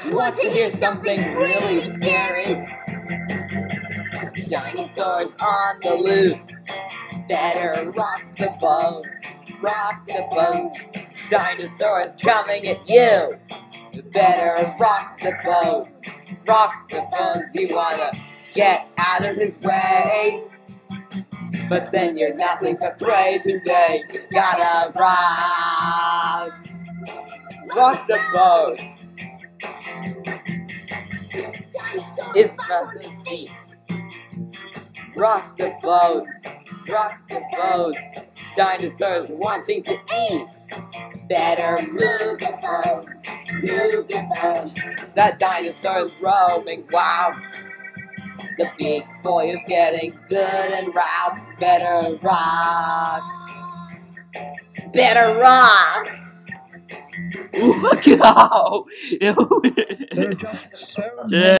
Want to hear something really scary? Dinosaurs on the loose. Better rock the boat, rock the boat. Dinosaurs coming at you. Better rock the boat, rock the boat. You wanna get out of his way, but then you're nothing but prey today. You gotta rock the boat. It's from his feet. Rock the boat, rock the boat. Dinosaurs wanting to eat. Better move the boat, move the boat. That dinosaur's roaming wild. The big boy is getting good and round. Better rock, better rock. Look out! They're just so